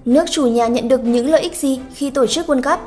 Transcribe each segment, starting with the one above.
Nước chủ nhà nhận được những lợi ích gì khi tổ chức World Cup?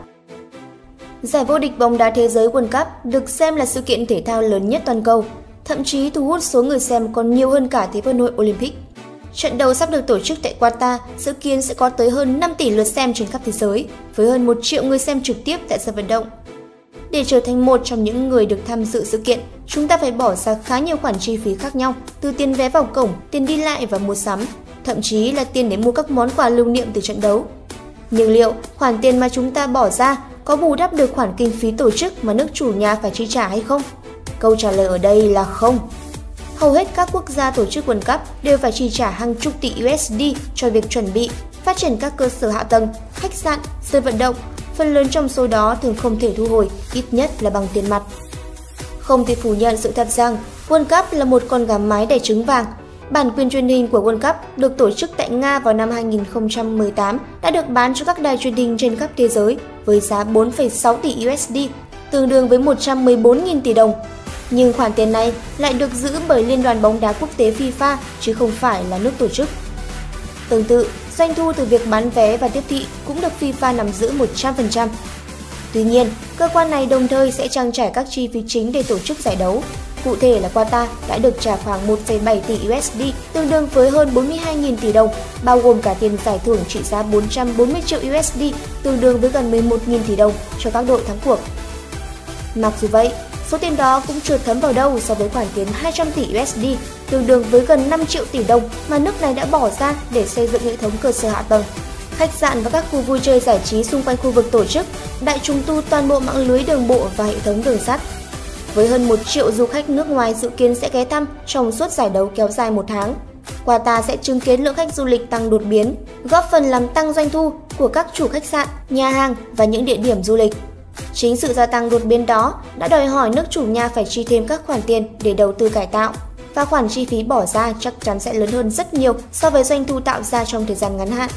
Giải vô địch bóng đá thế giới World Cup được xem là sự kiện thể thao lớn nhất toàn cầu, thậm chí thu hút số người xem còn nhiều hơn cả Thế vận hội Olympic. Trận đấu sắp được tổ chức tại Qatar dự kiến sẽ có tới hơn 5 tỷ lượt xem trên khắp thế giới, với hơn 1 triệu người xem trực tiếp tại sân vận động. Để trở thành một trong những người được tham dự sự kiện, chúng ta phải bỏ ra khá nhiều khoản chi phí khác nhau, từ tiền vé vào cổng, tiền đi lại và mua sắm, thậm chí là tiền để mua các món quà lưu niệm từ trận đấu. Nhưng liệu khoản tiền mà chúng ta bỏ ra có bù đắp được khoản kinh phí tổ chức mà nước chủ nhà phải chi trả hay không? Câu trả lời ở đây là không. Hầu hết các quốc gia tổ chức World Cup đều phải chi trả hàng chục tỷ USD cho việc chuẩn bị, phát triển các cơ sở hạ tầng, khách sạn, sân vận động. Phần lớn trong số đó thường không thể thu hồi, ít nhất là bằng tiền mặt. Không thể phủ nhận sự thật rằng World Cup là một con gà mái đẻ trứng vàng. Bản quyền truyền hình của World Cup được tổ chức tại Nga vào năm 2018 đã được bán cho các đài truyền hình trên khắp thế giới với giá 4,6 tỷ USD, tương đương với 114.000 tỷ đồng. Nhưng khoản tiền này lại được giữ bởi Liên đoàn bóng đá quốc tế FIFA chứ không phải là nước tổ chức. Tương tự, doanh thu từ việc bán vé và tiếp thị cũng được FIFA nắm giữ 100%. Tuy nhiên, cơ quan này đồng thời sẽ trang trải các chi phí chính để tổ chức giải đấu. Cụ thể là Qatar đã được trả khoảng 1,7 tỷ USD, tương đương với hơn 42.000 tỷ đồng, bao gồm cả tiền giải thưởng trị giá 440 triệu USD, tương đương với gần 11.000 tỷ đồng cho các đội thắng cuộc. Mặc dù vậy, số tiền đó cũng chưa thấm vào đâu so với khoản tiền 200 tỷ USD, tương đương với gần 5 triệu tỷ đồng mà nước này đã bỏ ra để xây dựng hệ thống cơ sở hạ tầng, khách sạn và các khu vui chơi giải trí xung quanh khu vực tổ chức, đại trùng tu toàn bộ mạng lưới đường bộ và hệ thống đường sắt. Với hơn 1 triệu du khách nước ngoài dự kiến sẽ ghé thăm trong suốt giải đấu kéo dài 1 tháng, Qatar sẽ chứng kiến lượng khách du lịch tăng đột biến, góp phần làm tăng doanh thu của các chủ khách sạn, nhà hàng và những địa điểm du lịch. Chính sự gia tăng đột biến đó đã đòi hỏi nước chủ nhà phải chi thêm các khoản tiền để đầu tư cải tạo, và khoản chi phí bỏ ra chắc chắn sẽ lớn hơn rất nhiều so với doanh thu tạo ra trong thời gian ngắn hạn.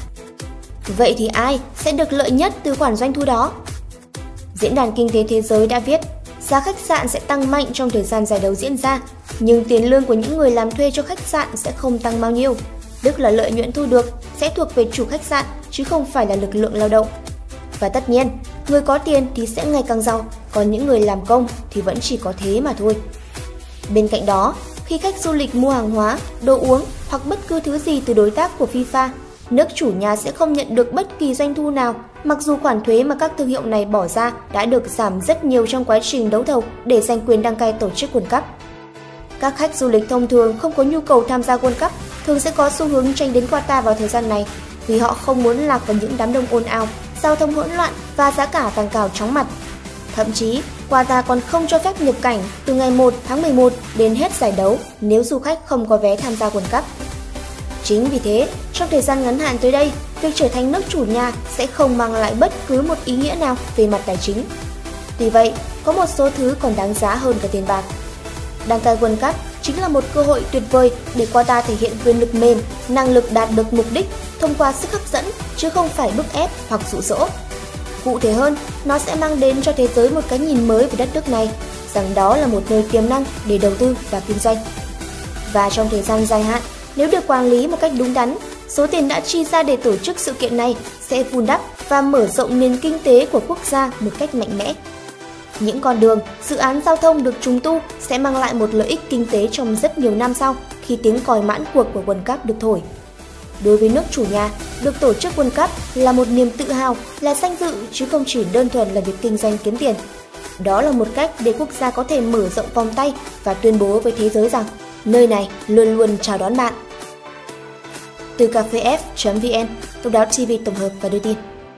Vậy thì ai sẽ được lợi nhất từ khoản doanh thu đó? Diễn đàn Kinh tế Thế giới đã viết, giá khách sạn sẽ tăng mạnh trong thời gian giải đấu diễn ra, nhưng tiền lương của những người làm thuê cho khách sạn sẽ không tăng bao nhiêu, tức là lợi nhuận thu được sẽ thuộc về chủ khách sạn chứ không phải là lực lượng lao động. Và tất nhiên, người có tiền thì sẽ ngày càng giàu, còn những người làm công thì vẫn chỉ có thế mà thôi. Bên cạnh đó, khi khách du lịch mua hàng hóa, đồ uống hoặc bất cứ thứ gì từ đối tác của FIFA, nước chủ nhà sẽ không nhận được bất kỳ doanh thu nào, mặc dù khoản thuế mà các thương hiệu này bỏ ra đã được giảm rất nhiều trong quá trình đấu thầu để giành quyền đăng cai tổ chức World Cup. Các khách du lịch thông thường không có nhu cầu tham gia World Cup thường sẽ có xu hướng tranh đến Qatar vào thời gian này, vì họ không muốn lạc vào những đám đông ồn ào, giao thông hỗn loạn và giá cả tăng cao chóng mặt. Thậm chí, Qatar còn không cho phép nhập cảnh từ ngày 1 tháng 11 đến hết giải đấu nếu du khách không có vé tham gia World Cup. Chính vì thế, trong thời gian ngắn hạn tới đây, việc trở thành nước chủ nhà sẽ không mang lại bất cứ một ý nghĩa nào về mặt tài chính. Tuy vậy, có một số thứ còn đáng giá hơn cả tiền bạc. Đăng cai World Cup chính là một cơ hội tuyệt vời để Qatar thể hiện quyền lực mềm, năng lực đạt được mục đích thông qua sức hấp dẫn chứ không phải bức ép hoặc dụ dỗ. Cụ thể hơn, nó sẽ mang đến cho thế giới một cái nhìn mới về đất nước này, rằng đó là một nơi tiềm năng để đầu tư và kinh doanh. Và trong thời gian dài hạn, nếu được quản lý một cách đúng đắn, số tiền đã chi ra để tổ chức sự kiện này sẽ vun đắp và mở rộng nền kinh tế của quốc gia một cách mạnh mẽ. Những con đường, dự án giao thông được trùng tu sẽ mang lại một lợi ích kinh tế trong rất nhiều năm sau khi tiếng còi mãn cuộc của World Cup được thổi. Đối với nước chủ nhà, được tổ chức World Cup là một niềm tự hào, là danh dự chứ không chỉ đơn thuần là việc kinh doanh kiếm tiền. Đó là một cách để quốc gia có thể mở rộng vòng tay và tuyên bố với thế giới rằng nơi này luôn luôn chào đón bạn. Từ cafef.vn, Độc đáo TV tổng hợp và đưa tin.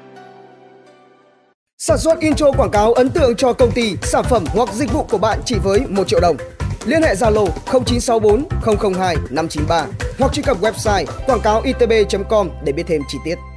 Sản xuất intro quảng cáo ấn tượng cho công ty, sản phẩm hoặc dịch vụ của bạn chỉ với 1 triệu đồng. Liên hệ Zalo 0964 002 593 hoặc truy cập website quảng cáo itb.com để biết thêm chi tiết.